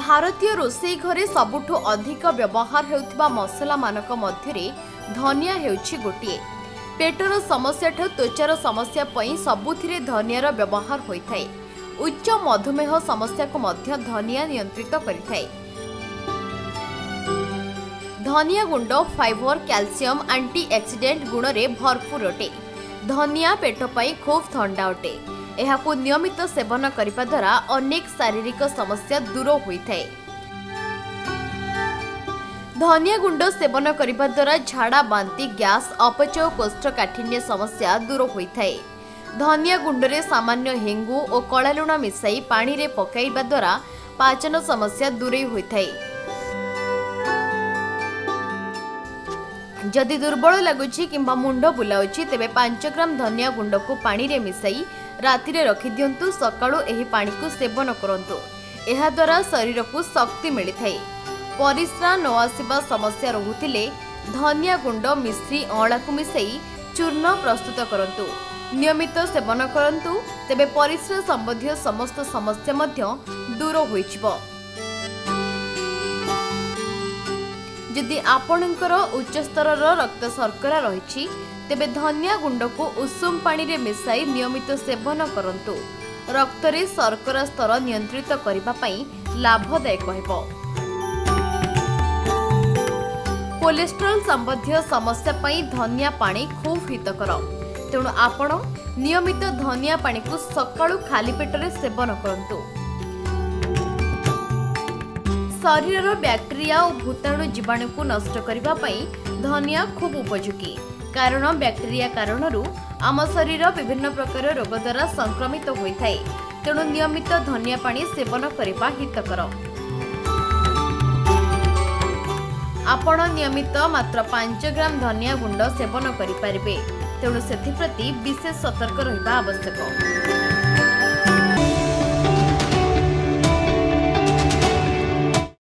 भारतीय रोषेई घरे सबुठु अधिक व्यवहार हेउथिबा मसला मानक मध्यरे धनिया हेउछि गोटिए। पेटर समस्या ठु त्वचार समस्या पई सबुथिरे धनियार व्यवहार होइथाय। उच्च मधुमेह समस्या को मध्य धनिया नियंत्रित करिथाय। धनिया गुंड फाइबर, कैल्शियम, एंटीऑक्सीडेंट गुण रे भरपूर अटे। धनिया पेट पई खूब ठंडा अटे। एहाकु नियमित सेवन करिबा द्वारा अनेक शारीरिक समस्या दूर होइथाय। धनिया गुंड सेवन करिबा द्वारा झाड़ा, बांती, गैस, अपचय, कोष्ठकाठिन्य समस्या दूर होइथाय। धनिया गुंड रे सामान्य हेंगु और कला लुण मिसाई पानी रे पकाइबा द्वारा पाचन समस्या दूर होइथाय। जदि दुर्बल लगुछि किंबा मुंड बुलाउछि तेबे 5 ग्राम धनिया गुंड को पानी रे मिसाई राति रे रखि दियंतु। सकाळु एही पानी को सेवन करंतु। एहा द्वारा शरीर को शक्ति मिलिथाय। परिस्रा न आसीबा समस्या रहुतिले धनिया गुंड मिश्री अळा को मिसाई चूर्ण प्रस्तुत करंतु। नियमित सेवन करंतु तेबे परिस्रा संबंधी समस्त समस्या मध्य दूर होइछिबो। जदि आपणकर उच्च स्तरर रक्त शर्करा रही तेबे धनिया गुंड को उषुम पानी रे मिसाई नियमित सेवन करंतु। रक्त रे शर्करा स्तर नियंत्रित करिबा पई लाभदायक हेबो। कोलेस्ट्रॉल संबंधी समस्या पई धनिया पानी खूब हितकर। तेणु आपण नियमित धनिया पानी को सकाळु खाली पेट रे सेवन करंतु। शरीर बैक्टेरिया और भूताणु जीवाणु को नष्ट करिबा पई धनिया खूब उपयोगी। कारण बैक्टेरिया कारणरू आम शरीर विभिन्न प्रकार रोग द्वारा संक्रमित होइथाय। तेणु नियमित धनिया पानी सेवन करिबा हितकर। आपण नियमित मात्र 5 ग्राम धनिया गुंड सेवन करि पारिबे। तेणु सेथि प्रति विशेष सतर्क रहिबा आवश्यक।